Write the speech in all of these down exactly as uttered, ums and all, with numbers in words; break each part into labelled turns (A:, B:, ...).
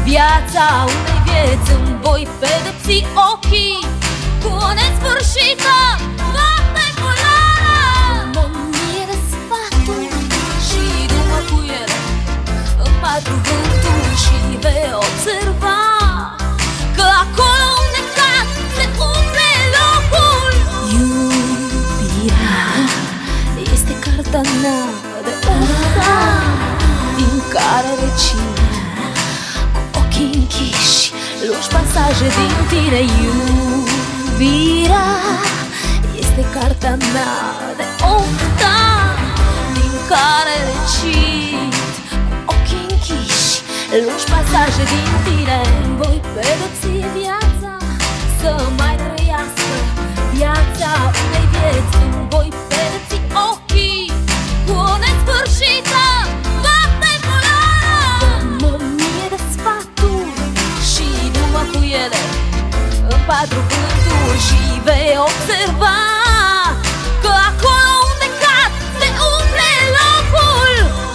A: viața unei vieți îmi voi pedepsi ochii cu o nesfârșită noapte polară. Mă mie de sfaturi și după cu ele îmi patru vântul și vei observa că acolo unde cad se umple locul. Iubirea este cartea mea de ura din care recit cu ochii închiși luși pasaje din tine. Iubirea este cartea mea de ofta din care recit cu ochii închiși luși pasaje din tine. Voi pedepsi viața să mai trăiască viața unei vieți. Îmi voi pedepsi ochii cu o nesfârșită noapte polară. Mă mie de sfaturi și numai cu ele în patru vânturi și vei observa că acolo unde cad se umple locul.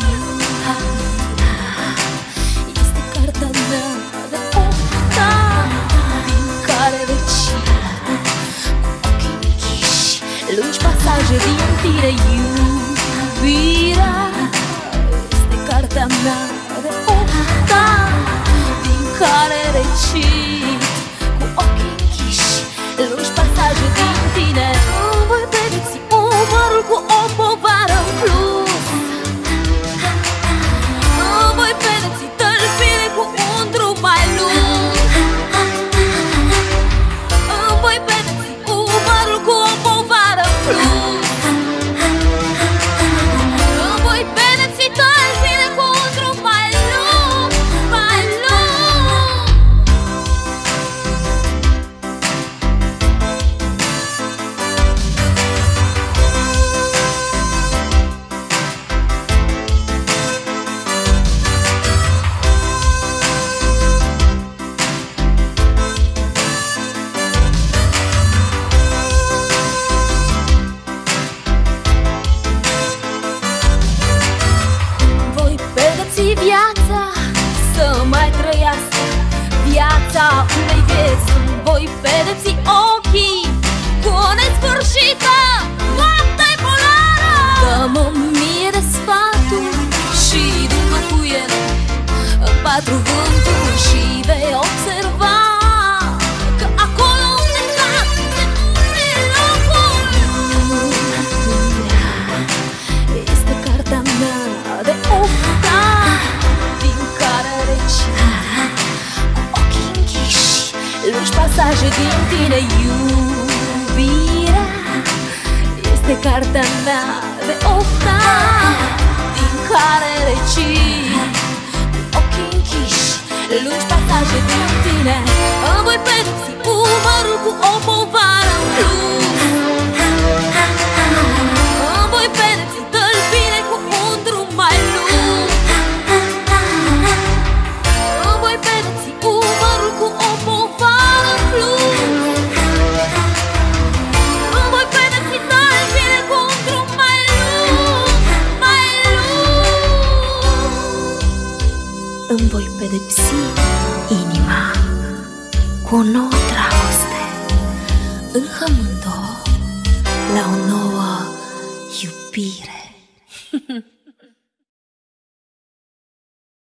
A: Este cartea mea de ofta din care recit cu ochii închiși lungi pasaje din tine. Iubirea este cartea mea de ofta din care recit cu ochii închiși lungi pasaje din tine. Îmi voi pedepsi umărul cu o povară în plus. Îmi voi pedepsi tălpile cu un drum mai lung. Îmi voi pedepsi umărul cu o povară în plus. Îmi voi pedepsi tălpile cu un drum mai lung, mai lung. Voi pedepsi viața să mai trăiască viața unei vieți. Îmi voi pedepsi ochii cu o nesfârșită noapte polară. Dă-mă mie de sfaturi și du-mă cu ele în patru vânturi și vei observa că acolo unde cad se umple locul. Este cartea mea de ofta din care recit cu ochii închiși lungi pasaje din tine. Iubirea este cartea mea de ofta din care recit cu ochii închiși lungi pasaje din tine. Îmi voi pedepsi umărul cu o povară în plus. Îmi voi pedepsi tălpile cu un drum mai lung. Îmi voi pedepsi umărul cu o povară în plus. Îmi voi pedepsi tălpile cu un drum mai lung, mai lung. Îmi voi pedepsi inima cu o nouă dragoste, înhămând-o la o nouă iubire.